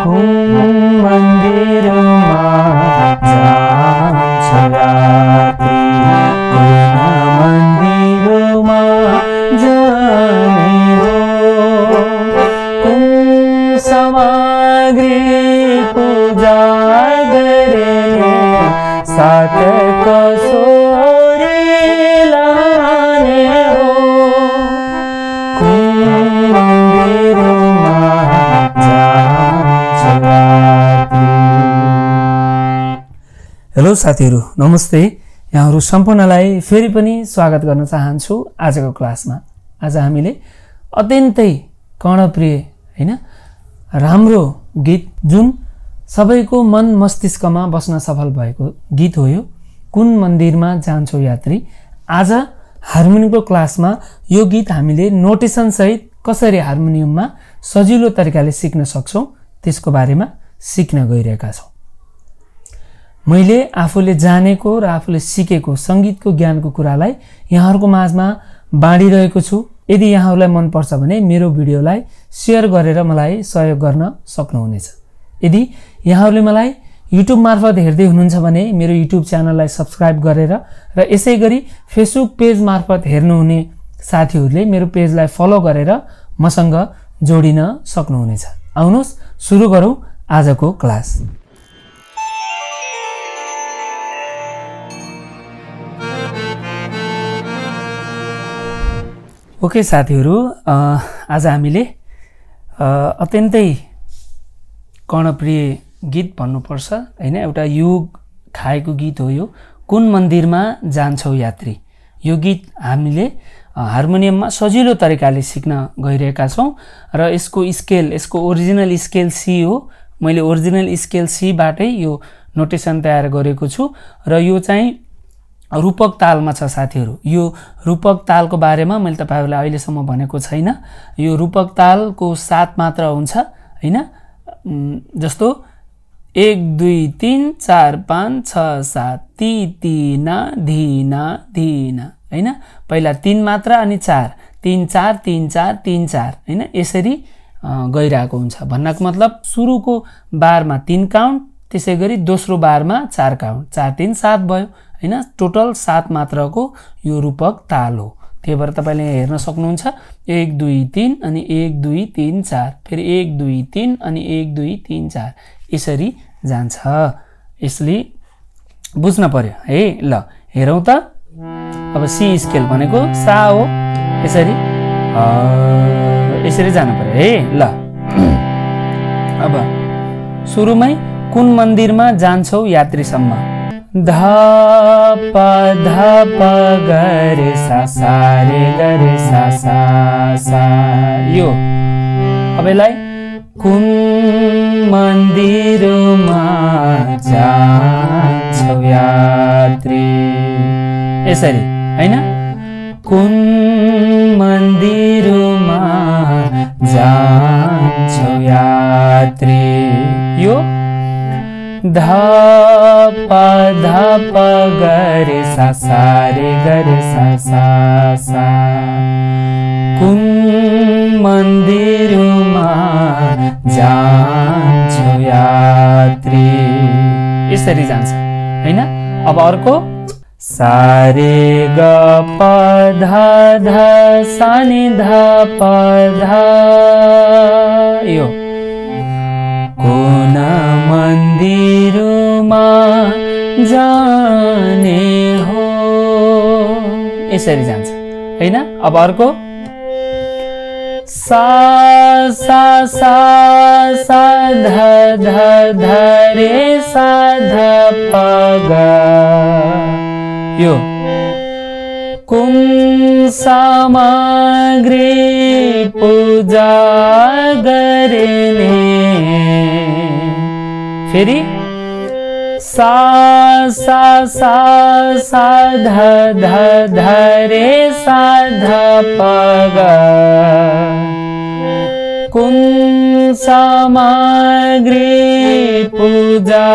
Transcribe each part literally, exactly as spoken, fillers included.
कुन मन्दिरमा जान्छ यात्री कुन मन्दिरमा जाने हो कुन सामग्री पूजा गर्ने साथ कसोरी लाने हो कुन मन्दिरमा जान्छ यात्री। हेलो साथीहरू, नमस्ते। यहाँहरू सम्पूर्णलाई फेरि पनि स्वागत गर्न चाहन्छु आजको क्लासमा। आज हामीले अत्यन्तै कर्णप्रिय हैन राम्रो गीत जुन सबैको मन मस्तिष्कमा बस्न सफल भएको गीत हो यो कुन मन्दिरमा जान्छौ यात्री। आज हार्मोनियमको क्लासमा यो गीत हामीले नोटेसन सहित कसरी हार्मोनियममा सजिलो तरिकाले सिक्न सक्छौं त्यसको बारेमा सिक्न गइरहेका छौं। मैले आफूले जानेको र आफूले सिकेको संगीतको ज्ञानको कुरालाई यहाँहरुको माझमा बाँडिरहेको छु। यदि यहाँहरुलाई मन पर्छ भने मेरो भिडियोलाई शेयर गरेर मलाई सहयोग गर्न सक्नुहुनेछ। यदि यहाँहरुले मलाई युट्युब मार्फत हेर्दै हुनुहुन्छ भने मेरो युट्युब च्यानललाई सब्स्क्राइब गरेर र यसैगरी फेसबुक पेज मार्फत हेर्नुहुने साथीहरुले मेरो पेजलाई फलो गरेर मसँग जोडिन सक्नुहुनेछ। आउनुहोस् सुरु गरौं आजको क्लास। ओके साथीहरु, आज हामीले अत्यन्तै कर्णप्रिय गीत भन्नुपर्छ हैन। एउटा युग खाएको गीत हो यो कुन मन्दिरमा जान्छौ यात्री। यो गीत हामीले हार्मोनियममा सजिलो तरिकाले सिक्न गइरहेका छौं र यसको स्केल यसको ओरिजिनल स्केल सी हो। मैले ओरिजिनल स्केल सी बाटै यो नोटेसन तयार गरेको छु र यो चाहिँ रूपक तालमा छ साथीहरु। यो रूपक तालको बारेमा मैले तपाईहरुलाई अहिलेसम्म भनेको छैन। यो रूपक तालको सात मात्रा हुन्छ हैन। जस्तो एक दुई तीन चार पाँच छ सात ती तीना धीना धीना हैन। पहिला तीन मात्रा अनि चार तीन चार तीन चार तीन चार हैन, यसरी गइरहेको हुन्छ। भन्नको मतलब सुरुको बारमा तीन काउन्ट, त्यसैगरी दोस्रो बारमा चार काउन्ट, चार तीन सात भयो हैन। टोटल सात मात्राको यो रूपक ताल हो। त्यही भएर तपाईले हेर्न सक्नुहुन्छ एक दुई तीन अनि एक दुई तीन चार, फेरि एक दुई तीन अनि एक दुई तीन चार, यसरी जान्छ। यसले बुझ्न पर्यो है। ल हेरौं त। अब सी स्केल भनेको सा हो, यसरी यसरी जानु पर्यो है। ल अब सुरुमै कुन मन्दिरमा जान्छौ यात्रीसम्म धप धप गरे सा सा रे गरे सा सा सा यो। अब यसलाई कुन मन्दिरमा जान्छौ यात्री, यसरी हैन। कुन मन्दिरमा जान्छौ यात्री। यो धप धप गरे सा सा रे गरे सा सा सा कुन मन्दिरमा जान्छौ यात्री, यसरी जान्छ हैन। अब अर्को सा रे ग प ध ध सा नि ध प ध यो कुन मन्दिरमा जाने हो, यसरी जान्छ हैन। अब अर्को सा सा सा सा ध ध ध रे सा ध प ग यो कुन सामग्री पूजा गर्ने, फेरि सा सा सा सा ध ध ध रे सा ध प ग कुन सामग्री पूजा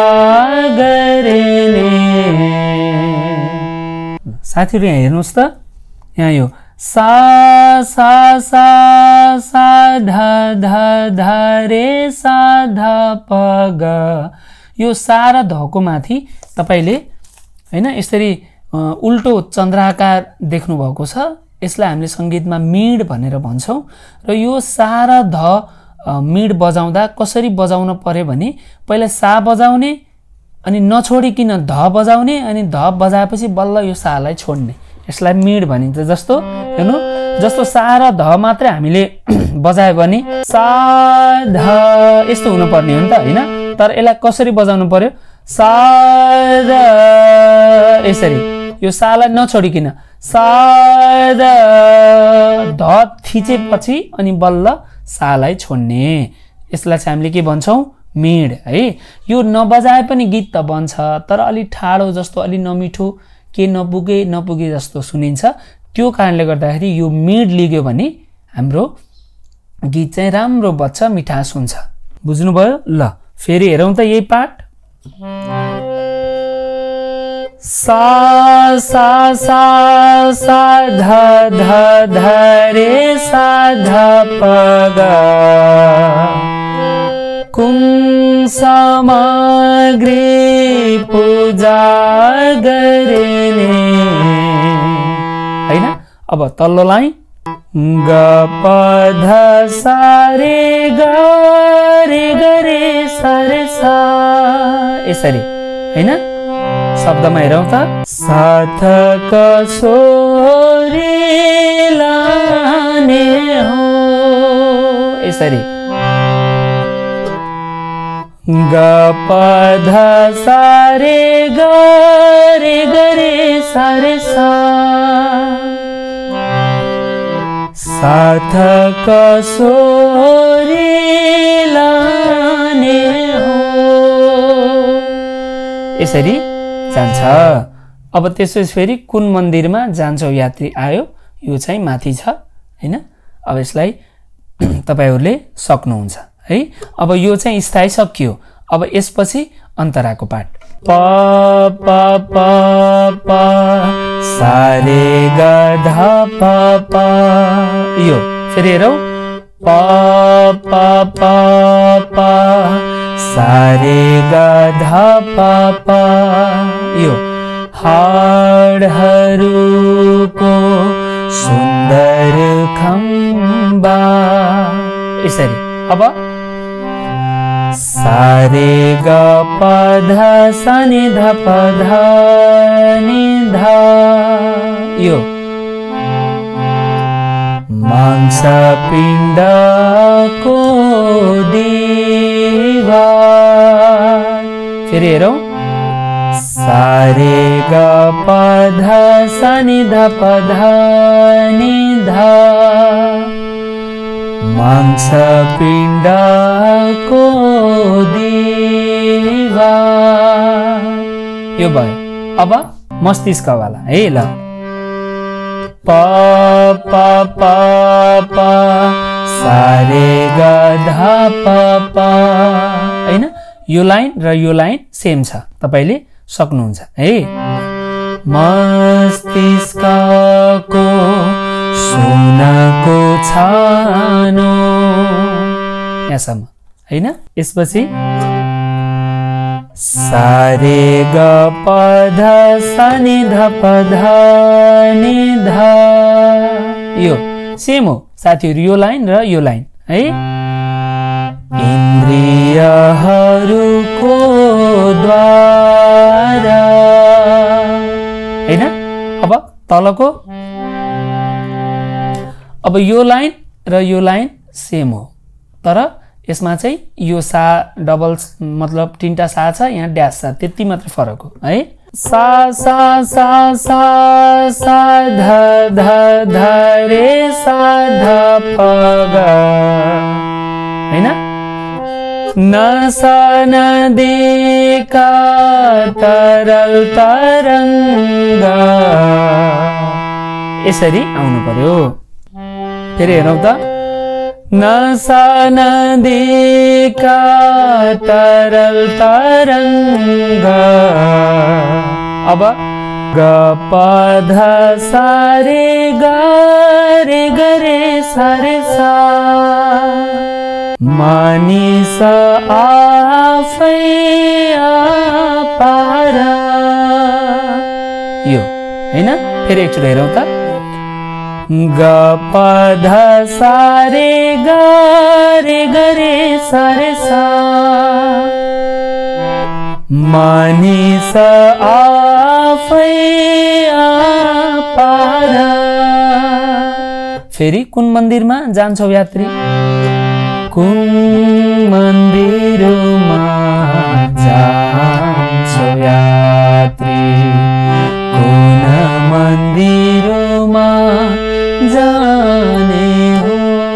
गर्ने। साथीहरु यहाँ हेर्नुस् त, यहाँ यो सा सा सा सा ध ध ध रे सा ध प ग। यो सा र धको माथि तपाईले हैन यसरी उल्टो चन्द्राकार देख्नु भएको छ। यसलाई हामीले संगीतमा मीड भनेर भन्छौं र यो सा र ध मीड बजाउँदा कसरी बजाउन पर्यो भने पहिला सा बजाउने अनि नछोडिकिन ध बजाउने अनि ध बजाएपछि बल्ल यो सालाई छोड्ने, यसलाई मीड भनिन्छ। जस्तो हेर्नु जस्तो सा र ध मात्रै हामीले बजायो भने सा ध यस्तो हुनुपर्ने हो नि त हैन। तर यसलाई कसरी बजाउनु पर्यो सा र यसरी यो सालाई नछोडिकिन सा र ध थिचेपछि अनि बल्ल सालाई छोड्ने, यसलाई चाहिँ हामीले के भन्छौं मीड है। यो नबजाए पनि गीत त बन्छ तर अलि ठाडो जस्तो अलि नमिठो के नपुगे नपुगे जस्तो सुनिन्छ। त्यो कारणले गर्दाखेरि यो मीड लिग्यो भने हाम्रो गीत चाहिँ राम्रो बज्छ, मिठास हुन्छ। बुझ्नुभयो? ल फेरि हेरौं त यही पाठ। सा सा सा सा ध ध ध रे सा ध प ग। कुम सामग्री पूजा गरेने हैन। अब तल्लो लाइन ग प ध सा रे ग रे ग रे सा रे सा यसरी हैन। शब्दमा हेरौं त सार्थक सोरी लाने हो यसरी ग प ध सा रे ग रे ग रे सा रे सा सार्थक सोरी लाने हो यसरी जान्छ। अब त्यसपछि फेरि कुन मन्दिरमा जान्छौ यात्री आयो यो चाहिँ माथि छ हैन। अब यसलाई तपाईहरुले सक्नुहुन्छ है। अब यो चाहिँ स्थायी सकियो। अब यसपछि अन्तराको पाठ प प प प सा रे ग ध प प यो फेरि हेरौं प प प प सा रे ग ध प प यो हाडहरूको सुन्दर खम्बा यसरी। अब सा रे ग प ध सा नि ध प ध नि ध यो मांस पिण्डको दीवार फेरि हेरौं सा रे ग प ध सा नि ध प ध नि ध मांस पिण्डको दीवार यो भयो। अब मस्तिष्कवाला है ल प प प प सा रे ग ध प प हैन। यो लाइन र यो लाइन सेम छ, तपाईले सक्नुहुन्छ है। मस्तिष्कको सुनको छानो यहाँसम्म हैन। यसपछि सा रे ग प ध सा नि ध प ध नि ध यो सेम हो साथीहरु, यो लाइन र यो लाइन है। इन्द्रियहरुको द्वारा हैन। अब तलको अब यो लाइन र यो लाइन सेम हो तर यसमा चाहिँ यो सा डबल मतलब तीनटा सा छ, यहाँ ड्यास छ, त्यति मात्र फरक हो है। सा सा सा सा सा ध ध ध रे सा ध प ग हैन। नसा नदीका तरल तरंग यसरी आउनु पर्यो। फेरि हेरौं त नसा नदीका तरल तरंग। अब ग प ध सा रे ग रे ग रे सा रे सा मानिस आफै अपार। यो हैन, फेरि एकचोटि हेरौँ त। ग प ध सा रे ग रे ग रे सा रे सा मानिस आफै अपार। फेरि कुन मन्दिरमा जान्छौ यात्री? कुन मन्दिरमा जान्छौ यात्री? कुन मन्दिरमा जाने हो?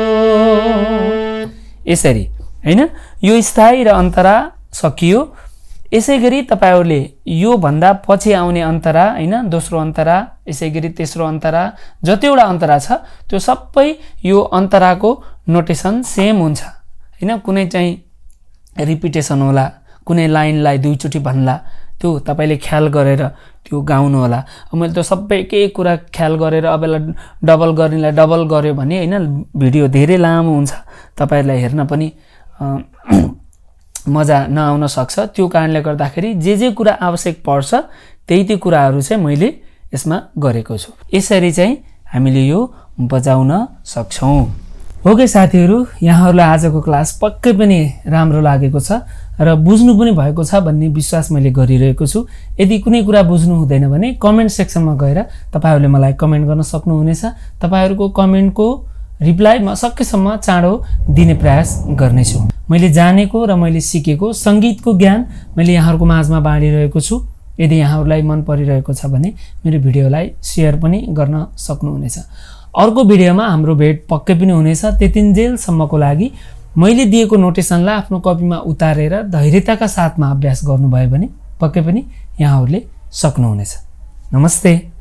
यसरी हैन, यो स्थायी र अन्तरा सकियो। यसै गरी तपाईहरुले यो भन्दा पछि आउने अन्तरा हैन, दोस्रो अन्तरा, यसै गरी तेस्रो अन्तरा, जतिवटा अन्तरा छ त्यो सबै यो अन्तराको नोटेसन सेम हुन्छ हैन। कुनै चाहिँ रिपिटेसन होला, कुनै लाइनलाई दुईचोटि भन्ला, त्यो तपाईले ख्याल गरेर त्यो गाउनु होला। मैले त्यो सबै एकै कुरा ख्याल गरेर अब यसलाई डबल गर्नेलाई डबल गर्यो भने हैन भिडियो धेरै लामो हुन्छ, तपाईहरुलाई हेर्न पनि मजा नआउन सक्छ। त्यो कारणले गर्दाखेरि जे जे कुरा आवश्यक पर्छ त्यही त्यही कुराहरू चाहिँ मैले यसमा गरेको छु। यसरी चाहिँ हामीले यो बजाउन सक्छौं। ओके साथीहरु, यहाँहरुलाई आजको क्लास पक्कै पनि राम्रो लागेको छ र बुझ्नु पनि भएको छ भन्ने विश्वास मैले गरिरहेको छु। यदि कुनै कुरा बुझ्नु हुँदैन भने कमेन्ट सेक्सनमा गएर तपाईहरुले मलाई कमेन्ट गर्न सक्नुहुनेछ। तपाईहरुको कमेन्टको रिप्लाई म सकेसम्म चाँडो दिने प्रयास गर्नेछु। मैले जानेको र मैले सिकेको संगीतको ज्ञान मैले यहाँहरुको माझमा बाँडिरहेको छु। यदि यहाँहरुलाई मन परिरहेको छ भने मेरो भिडियोलाई शेयर पनि गर्न सक्नुहुनेछ। अर्को भिडियोमा हाम्रो भेट पक्कै पनि हुनेछ। त्यतिन्जेलसम्मको लागि मैले दिएको नोटेसनलाई आफ्नो कपीमा उतारेर धैर्यताका साथमा अभ्यास गर्नुभयो भने पक्कै पनि यहाँहरुले सक्नुहुनेछ। नमस्ते।